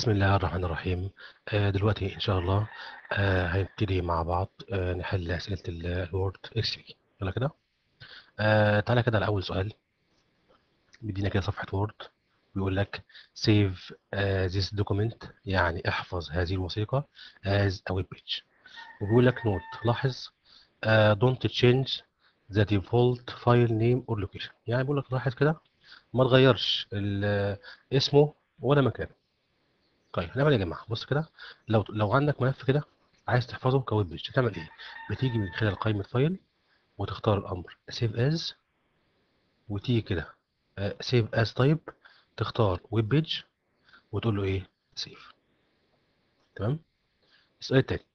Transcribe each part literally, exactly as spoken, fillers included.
بسم الله الرحمن الرحيم. آه، دلوقتي إن شاء الله آه، هنبتدي مع بعض آه، نحل أسئلة الوورد اكس بي. يلا كده. آه، تعالى كده على أول سؤال. بيدينا كده صفحة وورد، بيقول لك save uh, this document، يعني احفظ هذه الوثيقة as a web page. وبيقول لك note، لاحظ uh, don't change the default file name or location. يعني بيقول لك لاحظ كده ما تغيرش ال- اسمه ولا مكانه. طيب هنعمل ايه يا جماعه؟ بص كده، لو لو عندك ملف كده عايز تحفظه كويب بيج، هتعمل ايه؟ بتيجي من خلال قائمه فايل وتختار الامر سيف از، وتيجي كده سيف از تايب، تختار ويب بيج وتقول له ايه؟ سيف. تمام. السؤال التاني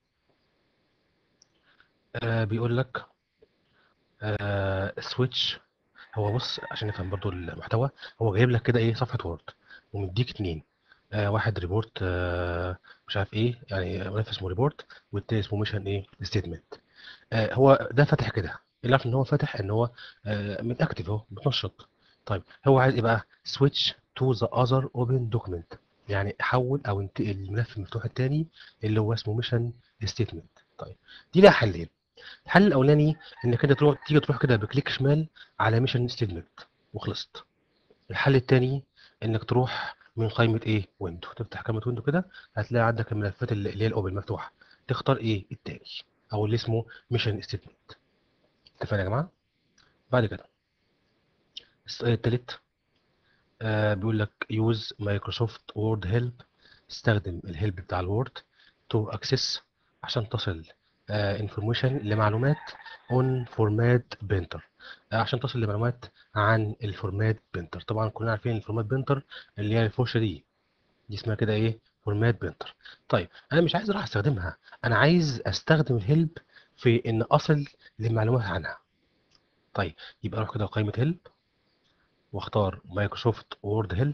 آه بيقول لك آه سويتش. هو بص عشان نفهم برضو المحتوى، هو جايب لك كده ايه؟ صفحه وورد ومديك اتنين، آه واحد ريبورت آه مش عارف ايه، يعني ملف اسمه ريبورت، والتاني اسمه ميشن ايه؟ ستيتمنت. آه، هو ده فتح كده، اللي عارف ان هو فاتح ان هو آه، من اكتف اهو بتنشط. طيب هو عايز ايه بقى؟ switch to the other open document، يعني حول او انتقل الملف المفتوح الثاني اللي هو اسمه ميشن ستيتمنت. طيب دي لها حلين. الحل الاولاني انك انت تروح تيجي تروح كده بكليك شمال على ميشن ستيتمنت وخلصت. الحل الثاني انك تروح من قائمه ايه؟ ويندو، تفتح قائمه ويندو كده، هتلاقي عندك الملفات اللي اللي هي الاوبن مفتوحه، تختار ايه؟ التاني او اللي اسمه ميشن ستيتمنت. اتفقنا يا جماعه؟ بعد كده السؤال التالت آه بيقول لك يوز مايكروسوفت وورد هيلب، استخدم الهيلب بتاع الوورد تو اكسس، عشان تصل انفورميشن آه لمعلومات اون فورمات بينتر، آه عشان تصل لمعلومات عن الفورمات بينتر. طبعا كلنا عارفين الفورمات بينتر اللي هي الفرشه دي، دي اسمها كده ايه؟ فورمات بينتر. طيب انا مش عايز اروح استخدمها، انا عايز استخدم الهيلب في ان اصل لمعلومات عنها. طيب يبقى اروح كده قائمه هيلب واختار مايكروسوفت وورد هيلب،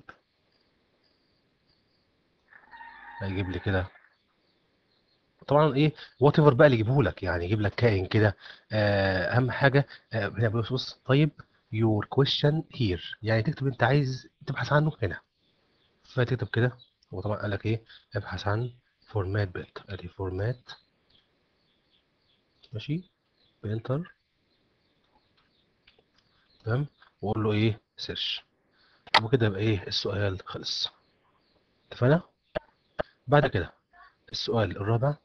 هيجيب لي كده طبعا ايه؟ وات ايفر بقى اللي يجيبه لك، يعني يجيب لك كائن كده. آه، اهم حاجه آه، هنا بص بص طيب يور كويشن هير، يعني تكتب انت عايز تبحث عنه هنا، فتكتب كده. هو طبعا قال لك ايه؟ ابحث عن فورمات بنتر، ادي فورمات ماشي بنتر. تمام. واقول له ايه؟ سيرش. وكده يبقى ايه؟ السؤال خلص. اتفقنا؟ بعد كده السؤال الرابع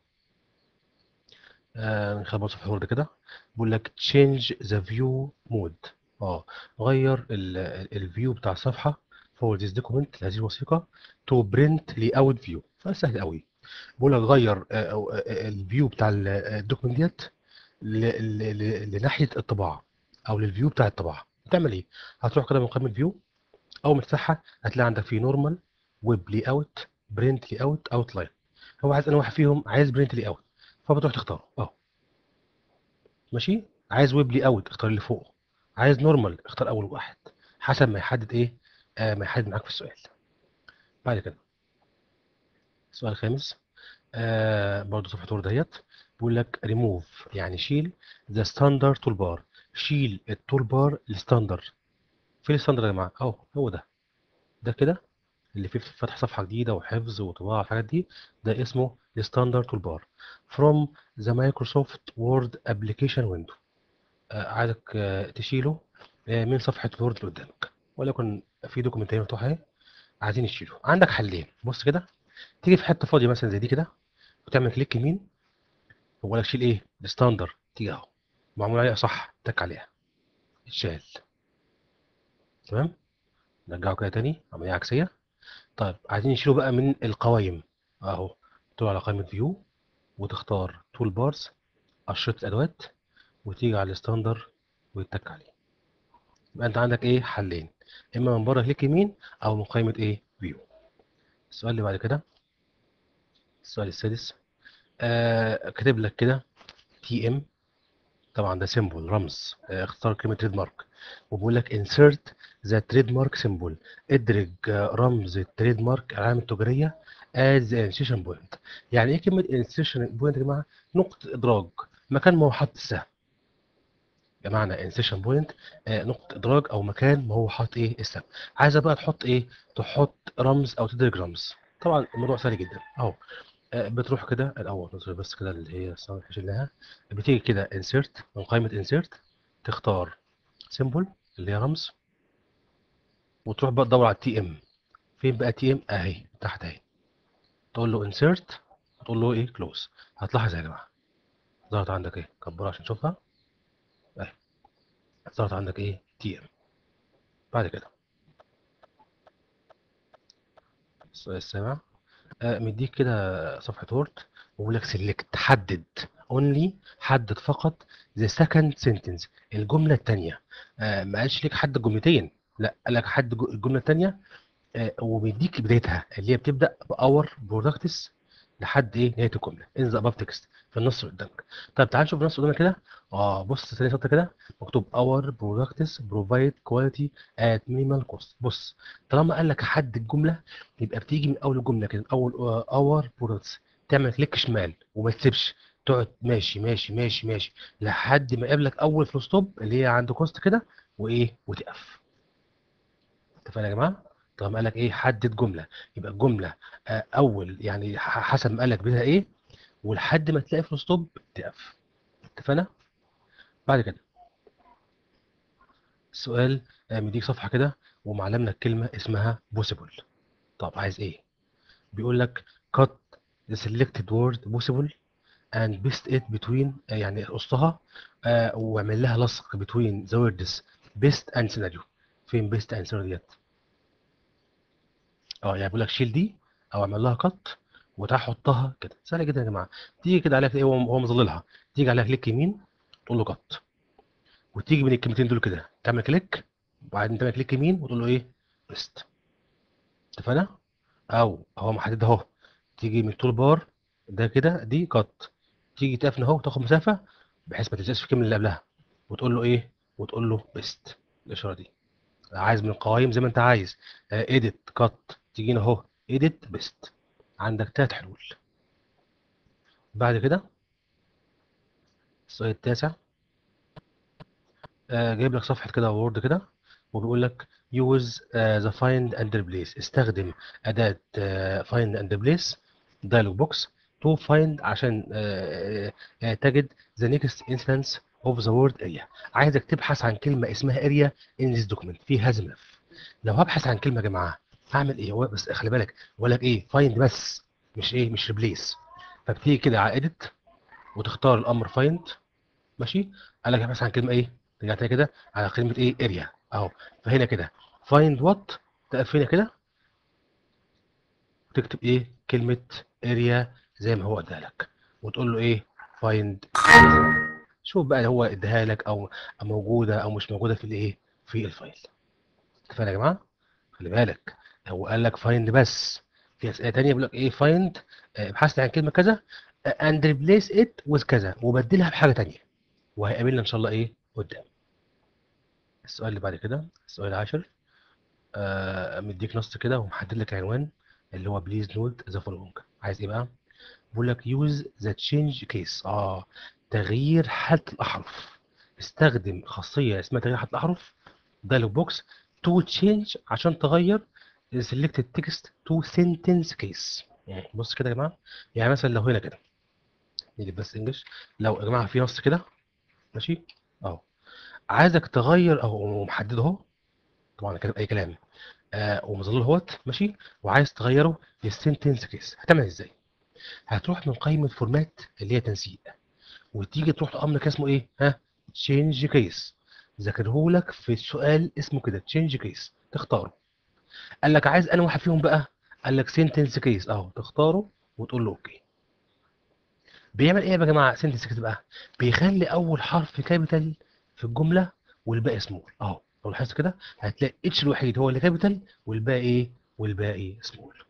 آه، من خلال صفحة وورد كده، بيقول لك change the view mode. اه غير الفيو بتاع الصفحة for this document لهذه الوثيقة to print layout view. فسهل قوي. بيقول لك غير الفيو بتاع الدوكيمنت ديت ل- ل- ل- لناحية الطباعة او للفيو بتاع الطباعة. تعمل ايه؟ هتروح كده من قائمة فيو، اول ما تفتحها هتلاقي عندك في نورمال، ويب لي اوت، برنت لي اوت، اوتلاين. هو عايز انا واحد فيهم، عايز برنت لي اوت، فبتروح تختاره اهو. ماشي. عايز ويب لي اوت اختار اللي فوق، عايز نورمال اختار اول واحد، حسب ما يحدد ايه؟ آه ما يحدد معاك في السؤال. بعد كده السؤال الخامس آه برضه صفحه وورد ديت، بيقول لك ريموف، يعني شيل ذا ستاندرد تول بار، شيل التول بار الستاندر. فين الستاندر يا جماعه؟ اهو هو ده، ده كده اللي فيه فتح صفحه جديده وحفظ وطباعه والحاجات دي، ده اسمه الستاندرد تول بار from the Microsoft Word application window. آه، عايزك آه، تشيله آه، من صفحة الوورد اللي قدامك، وليكن في دوكيمنت هنا مفتوح اهي، عايزين نشيله. عندك حلين، بص كده، تيجي في حتة فاضية مثلا زي دي كده وتعمل كليك يمين، هو لك شيل ايه؟ الستاندر، تيجي اهو معمول عليها صح، تك عليها اتشال. تمام. نرجعه كده تاني، عملية عكسية. طيب عايزين نشيله بقى من القوائم، اهو تروح على قائمة فيو وتختار تول بارز، أشرطة الأدوات، وتيجي على الستاندر ويتك عليه. يبقى انت عندك ايه؟ حلين، اما من بره كليك يمين او من قائمه ايه؟ فيو. السؤال اللي بعد كده السؤال السادس آه كاتب لك كده تي ام، طبعا ده سيمبل رمز، آه اختار كلمه تريد مارك، وبيقول لك انسيرت ذا تريد مارك سيمبل، ادرج آه رمز التريد مارك العلامه التجاريه از انسيشن بوينت. يعني ايه كلمه انسيشن بوينت يا جماعه؟ نقطه ادراج مكان ما هو حاطط السهم. بمعنى انسيشن بوينت نقطة إدراج أو مكان ما هو حاطط إيه؟ السهم. عايزة بقى تحط إيه؟ تحط رمز أو تدرج رمز. طبعا الموضوع سهل جدا اهو. آه، بتروح كده الاول نظر بس كده اللي هي الصفحه اللي شلناها. بتيجي كده انسيرت من قائمه انسيرت، تختار سيمبل اللي هي رمز، وتروح بقى تدور على التي ام. فين بقى تي ام؟ اهي تحت اهي. تقول له انسيرت، تقول له ايه كلوز. هتلاحظ يا جماعه ظهرت عندك ايه، كبرها عشان تشوفها اهي. ظهرت عندك ايه تي ام. بعد كده السؤال السابع، آه، مديك كده صفحة وورد وبيقول لك سيلكت، حدد اونلي، حدد فقط ذا سكند سنتنس، الجملة الثانية. آه، ما قالش لك حدد جملتين، لا قال لك حدد جو- الجملة الثانية. آه، وبيديك بدايتها اللي هي بتبدأ بأور برودكتس لحد ايه نهاية الجملة ان ذا اباف تكست في النص اللي قدامك. طب تعال نشوف النص اللي قدامك كده. اه بص ثانية سطر كده مكتوب اور برودكتس بروفايد كواليتي ات مينيمال كوست. بص طالما قال لك حد الجملة يبقى بتيجي من اول الجملة كده، اول اور برودكتس، تعمل كليك شمال وما تسيبش، تقعد ماشي ماشي ماشي ماشي لحد ما يقابلك اول فول ستوب اللي هي عند كوست كده، وايه وتقف. اتفقنا يا جماعه؟ طالما قال لك ايه حدد جمله، يبقى الجمله آه، اول يعني ح- حسب ما قال لك بدها ايه، ولحد ما تلاقي فول ستوب تقف. اتفقنا؟ بعد كده السؤال، آه، مديك صفحه كده ومعلم لك كلمه اسمها possible. طب عايز ايه؟ بيقول لك cut the selected word possible and paste it between، آه، يعني قصها آه، واعمل لها لصق between the words best and scenario. فين best and scenario ديت؟ اه يعني بيقول لك شيل دي او اعمل لها كت وتعالى حطها كده. سهله جدا يا جماعه. تيجي كده عليها كده، هو هو مظللها، تيجي عليها كليك يمين تقول له كت، وتيجي من الكلمتين دول كده تعمل كليك، وبعدين تعمل كليك يمين وتقول له ايه بيست. اتفقنا؟ او هو محدد اهو، تيجي من التول بار ده كده دي كت، تيجي تقف اهو تاخد مسافه بحيث ما تنساش في الكلمه اللي قبلها، وتقول له ايه وتقول له بيست. الاشاره دي عايز من القوائم زي ما انت عايز، ايديت كات، تيجي هنا اهو ايديت بيست. عندك تلات حلول. بعد كده السؤال التاسع، آه جايب لك صفحه كده وورد كده وبيقول لك يوز ذا فايند اند ريبليس، استخدم اداه فايند اند ريبليس دايلوج بوكس تو فايند عشان آه آه تجد ذا نيكست انستنس اوف ذا وورد اريا. عايزك تبحث عن كلمه اسمها اريا ان ذيس دوكيمنت في هذا الملف. لو هبحث عن كلمه يا جماعه هعمل ايه؟ هو بس خلي بالك بقول لك ايه فايند بس، مش ايه مش ريبليس. فبتيجي كده على edit وتختار الامر فايند ماشي. قال لك ابحث عن كلمه ايه، رجعت لي كده على كلمه ايه اريا اهو. فهنا كده فايند وات، تقف هنا كده وتكتب ايه كلمه اريا زي ما هو اداها لك، وتقول له ايه فايند. شوف بقى هو اداها لك او موجوده او مش موجوده في الايه في الفايل. اتفقنا يا جماعه؟ خلي بالك هو قال لك فايند بس، في اسئله تانيه بيقول لك ايه فايند ابحث عن كلمه كذا اند ريبليس ات وذ كذا وبدلها بحاجه تانيه، وهيقابلنا ان شاء الله ايه قدام. السؤال اللي بعد كده السؤال العاشر، آه مديك نص كده ومحدد لك عنوان اللي هو بليز نوت ذا فولوينج. عايز ايه بقى؟ بيقول لك يوز ذا تشينج كيس، اه تغيير حالة الأحرف. استخدم خاصية اسمها تغيير حالة الأحرف دايلوج بوكس تو تشينج عشان تغير selected text to sentence case. يعني بص كده يا جماعة، يعني مثلا لو هنا كده نيجي بس انجلش، لو يا جماعة في نص كده ماشي اهو، عايزك تغير اهو محدده اهو، طبعا كاتب اي كلام آه ومظلله اهوت ماشي، وعايز تغيره للسنتنس كيس. هتعمل ازاي؟ هتروح من قائمه فورمات اللي هي تنسيق، وتيجي تروح لامر كده اسمه ايه ها تشينج كيس. ذاكره لك في السؤال اسمه كده تشينج كيس، تختاره. قال لك عايز انا واحد فيهم بقى، قال لك سنتنس كيس اهو، تختاره وتقول له اوكي. بيعمل ايه يا جماعه سنتنس كيس بقى؟ بيخلي اول حرف كابيتال في الجمله والباقي سمول اهو. لو لاحظت كده هتلاقي اتش الوحيد هو اللي كابيتال والباقي ايه والباقي سمول.